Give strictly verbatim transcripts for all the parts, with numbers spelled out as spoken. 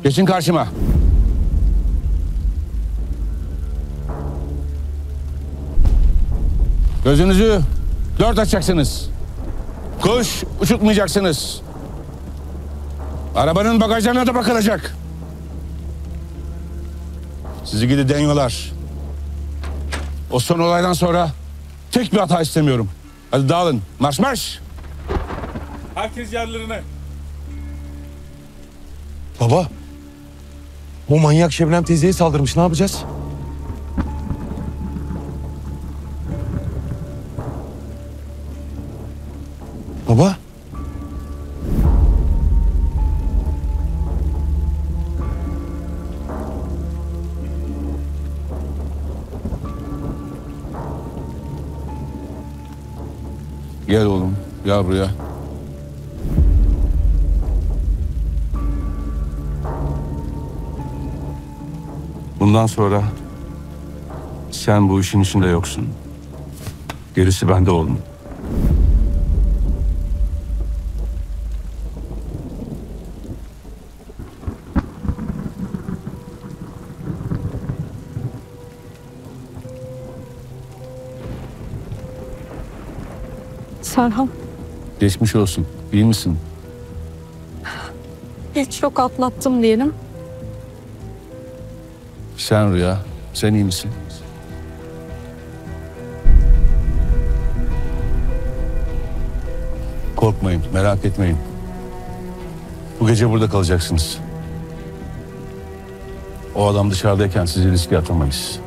Geçin karşıma. Gözünüzü dört açacaksınız. Kuş uçurtmayacaksınız. Arabanın bagajlarına da bakılacak. Sizi gidi deniyorlar. O son olaydan sonra tek bir hata istemiyorum. Hadi dağılın. Marş marş. Herkes yerlerine. Baba, o manyak Şebnem teyzeye saldırmış. Ne yapacağız? Baba. Gel oğlum. Gel buraya. Bundan sonra sen bu işin içinde yoksun. Gerisi bende oğlum. Serhan, Geçmiş olsun. İyi misin? hiç yok atlattım diyelim. Sen Rüya, sen iyi misin? Korkmayın, merak etmeyin. Bu gece burada kalacaksınız. O adam dışarıdayken sizi riske atamayız.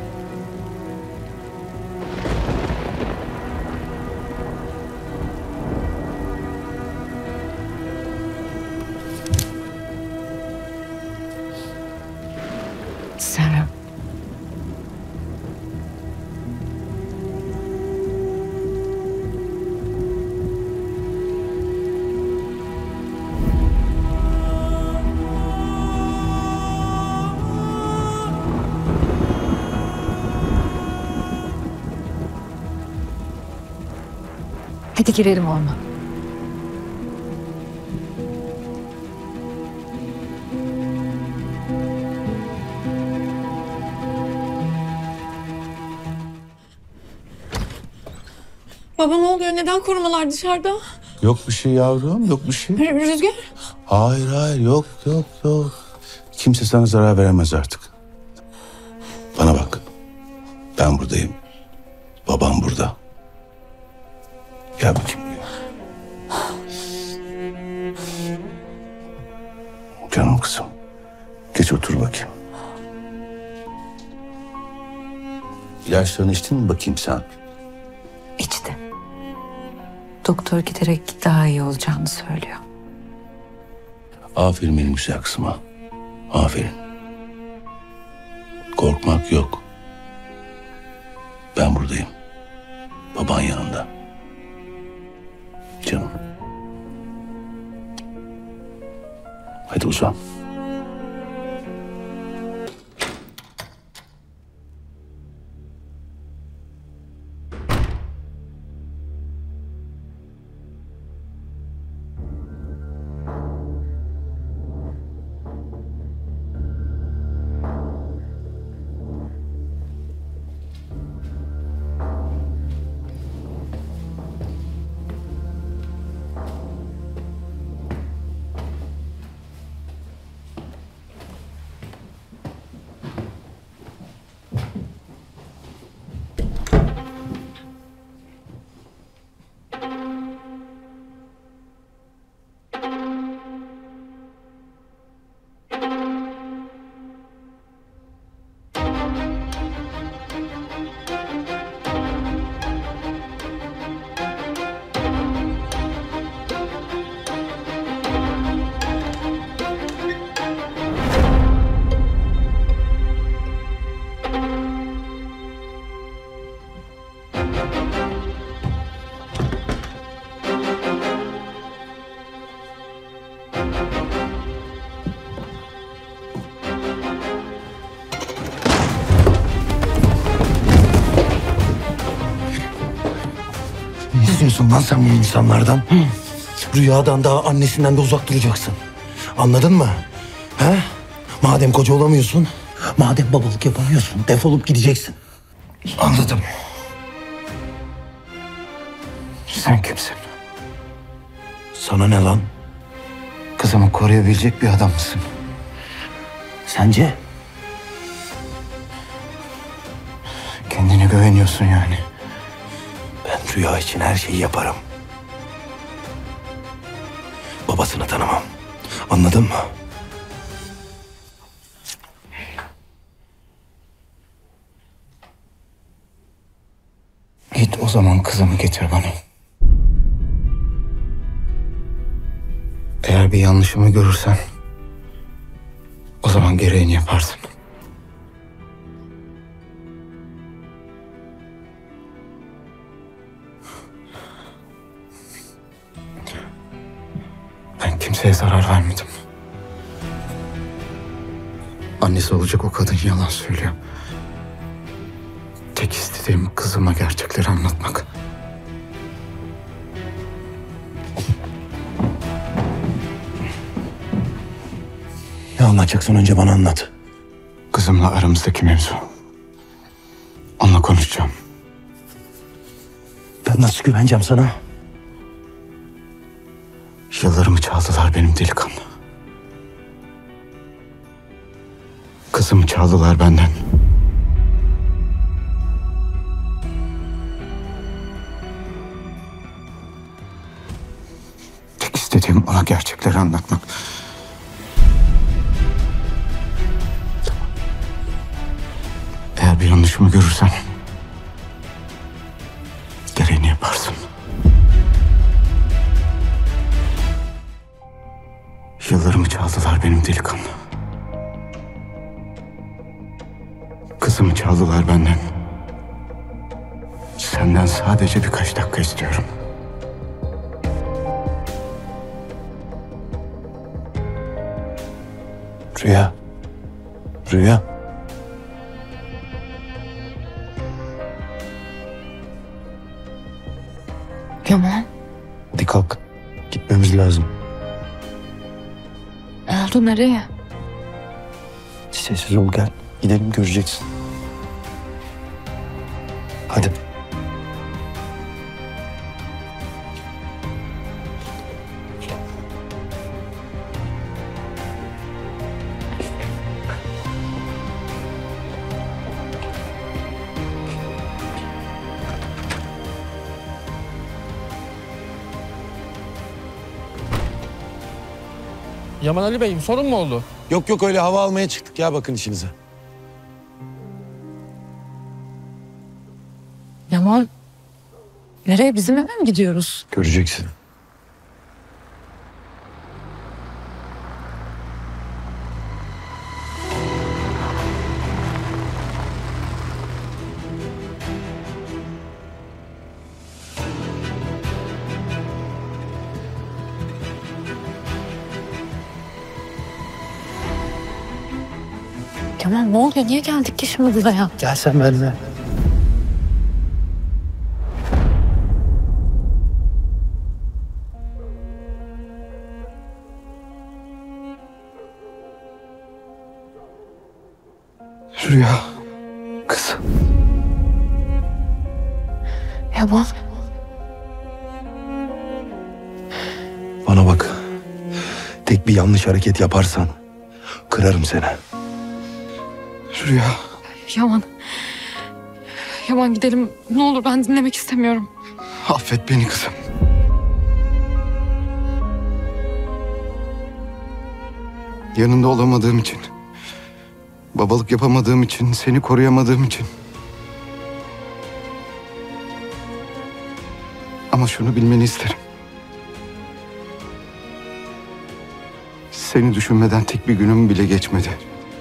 Serhan. Hadi girelim ormana. Baba ne oluyor? Neden korumalar dışarıda? Yok bir şey yavrum, yok bir şey. R- Rüzgar? Hayır hayır, yok yok yok. Kimse sana zarar veremez artık. Bana bak. Ben buradayım. Babam burada. Gel bakayım buraya. Canım kızım. Geç otur bakayım. İlaçlarını içtin mi bakayım sen? İçti. Doktor giderek daha iyi olacağını söylüyor. Aferin benim güzel kızıma. Aferin. Korkmak yok. Ben buradayım. Baban yanında. Canım. Hadi uzan. Ne istiyorsun lan sen bu insanlardan? Hı? Rüyadan da annesinden de uzak duracaksın. Anladın mı? He? Madem koca olamıyorsun, madem babalık yapamıyorsun, defolup gideceksin. Anladım. Sen kimsin? Sana ne lan? Kızımı koruyabilecek bir adam mısın? Sence? Kendine güveniyorsun yani. Ben Rüya için her şeyi yaparım. Babasını tanımam. Anladın mı? Git o zaman kızımı getir bana. Eğer bir yanlışımı görürsen o zaman gereğini yaparsın. Ben kimseye zarar vermedim. Annesi olacak o kadın yalan söylüyor. Tek istediğim kızıma gerçekleri anlatmak. Ne anlatacaksın önce bana anlat. Kızımla aramızdaki mevzu. Onunla konuşacağım. Ben nasıl güveneceğim sana? Yıllarımı çaldılar benim delikanlı. Kızımı çaldılar benden. Tek istediğim ona gerçekleri anlatmak. Eğer bir yanlışımı görürsen gereğini yaparsın. Yıllarımı çaldılar benim delikanlı. Kızımı çaldılar benden. Senden sadece birkaç dakika istiyorum. Rüya. Rüya. Yaman, Hadi kalk. Gitmemiz lazım. ne oldu, nereye? Sessiz ol, gel. Gidelim, göreceksin. Hadi. Yaman Ali Bey'im sorun mu oldu? Yok yok, öyle hava almaya çıktık ya, bakın işinize. Yaman, nereye? Bizim eve mi gidiyoruz? Göreceksin. Yaman, ne oluyor? Niye geldik ki şimdi buraya? Gel sen benimle. Rüya. Kızım. Yaman, Bana bak. Tek bir yanlış hareket yaparsan kırarım seni. Rüya. Yaman. Yaman gidelim. Ne olur, ben dinlemek istemiyorum. Affet beni kızım. Yanında olamadığım için, babalık yapamadığım için, seni koruyamadığım için. Ama şunu bilmeni isterim. Seni düşünmeden tek bir günüm bile geçmedi.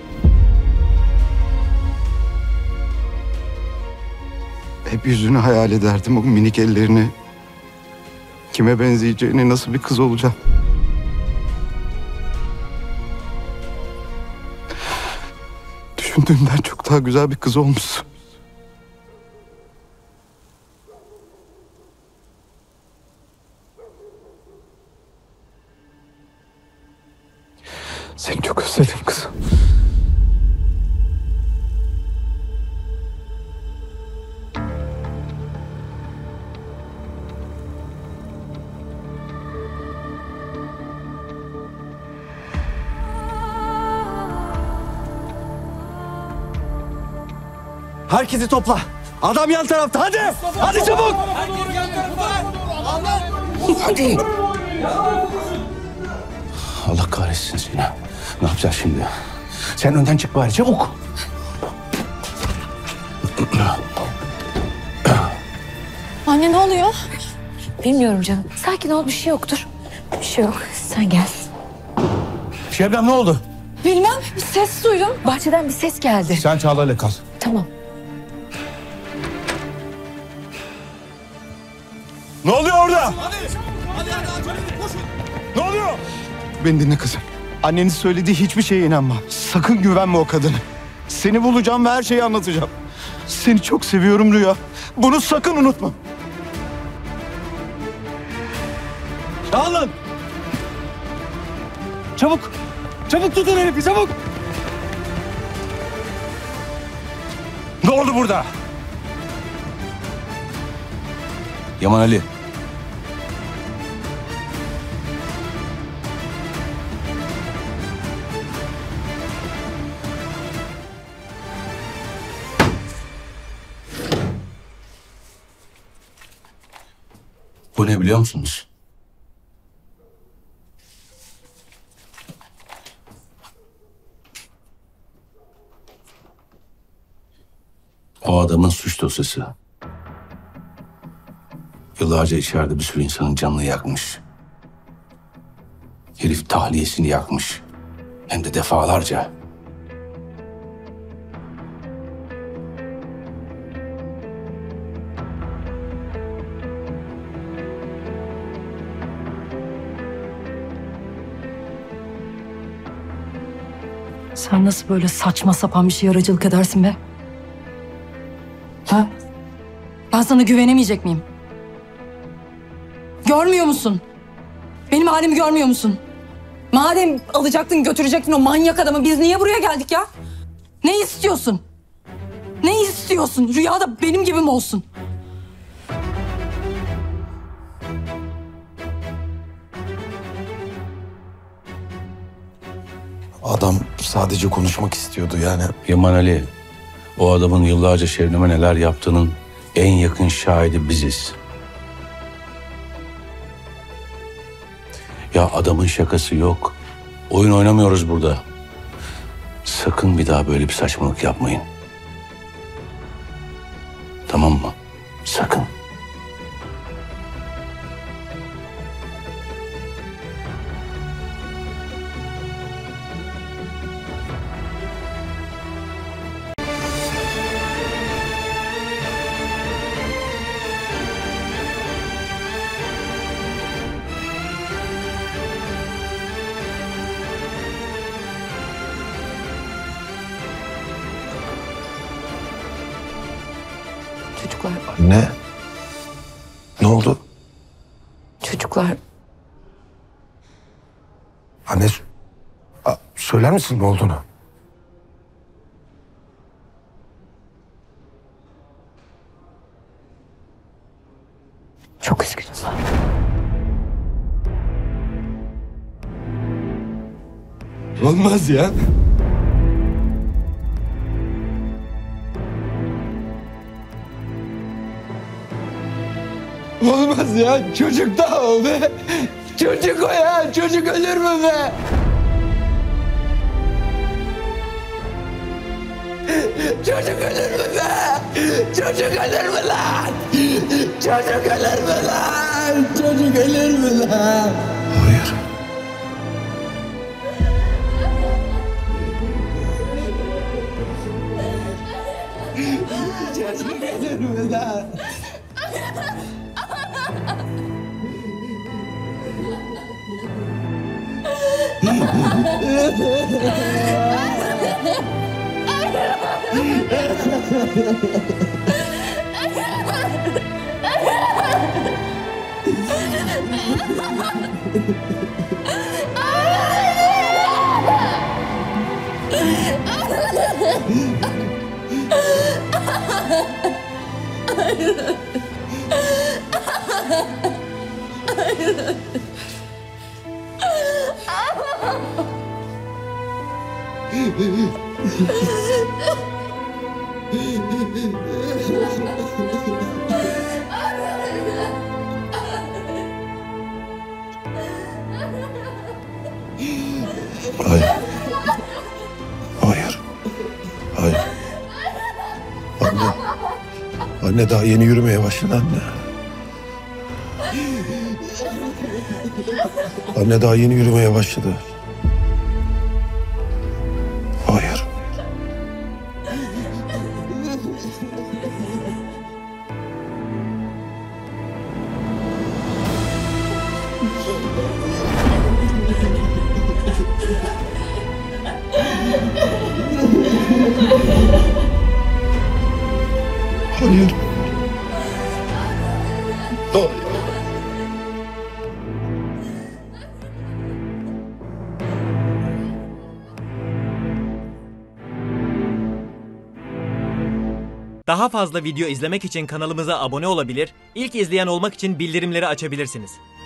Hep yüzünü hayal ederdim, o minik ellerini. Kime benzeyeceğini, nasıl bir kız olacağım. Düşündüğümden çok daha güzel bir kız olmuşsun. Seni çok özledim kızım. Herkesi topla. Adam yan tarafta. Hadi. Hadi çabuk. Hadi. Allah kahretsin seni. Ne yapacağız şimdi? Sen önden çık bari çabuk. Anne ne oluyor? Bilmiyorum canım. Sakin ol, bir şey yoktur. Bir şey yok. Sen gel. Şebnem ne oldu? Bilmem. Bir ses duydum. Bahçeden bir ses geldi. Sen Çağla'yla kal. Tamam. Ne oluyor orada? Ne oluyor? Beni dinle kızım. Annenin söylediği hiçbir şeye inanma. Sakın güvenme o kadına. Seni bulacağım ve her şeyi anlatacağım. Seni çok seviyorum Rüya. Bunu sakın unutma. Dağılın. Çabuk. Çabuk tutun herifi çabuk. Ne oldu burada? Yaman Ali. Bu ne biliyor musunuz? O adamın suç dosyası. Yıllarca içeride bir sürü insanın canını yakmış. Herif tahliyesini yakmış. Hem de defalarca. Sen nasıl böyle saçma sapan bir şey aracılık edersin be? Ha? Ben sana güvenemeyecek miyim? Görmüyor musun? Benim halimi görmüyor musun? Madem alacaktın götürecektin o manyak adamı, biz niye buraya geldik ya? Ne istiyorsun? Ne istiyorsun? Rüyada benim gibi mi olsun? Adam sadece konuşmak istiyordu yani. Yaman Ali, o adamın yıllarca Şebnem'e neler yaptığının en yakın şahidi biziz. Ya adamın şakası yok. Oyun oynamıyoruz burada. Sakın bir daha böyle bir saçmalık yapmayın. Tamam mı? Sakın. Çocuklar, Anne. Ne oldu? çocuklar. Anne. a- Söyler misin ne olduğunu? Çok üzgünüm. Olmaz ya. Olmaz ya. Çocuk da o be. Çocuk o ya. Çocuk ölür mü be? Çocuk ölür mü be? Çocuk ölür mü lan? Çocuk ölür mü lan? Çocuk ölür mü lan? Hayır. Çocuk ölür mü lan? Hayır. Hayır. Hayır. Anne. Anne daha yeni yürümeye başladı anne. Anne daha yeni yürümeye başladı. Hayır. Hayır. Hayır. Daha fazla video izlemek için kanalımıza abone olabilir, ilk izleyen olmak için bildirimleri açabilirsiniz.